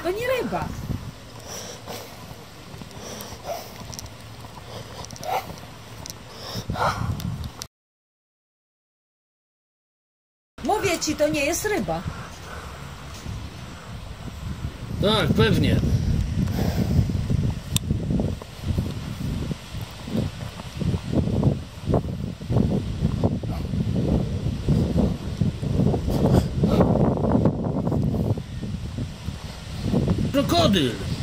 To nie ryba. Mówię ci, to nie jest ryba. Tak, pewnie. Krokodyl.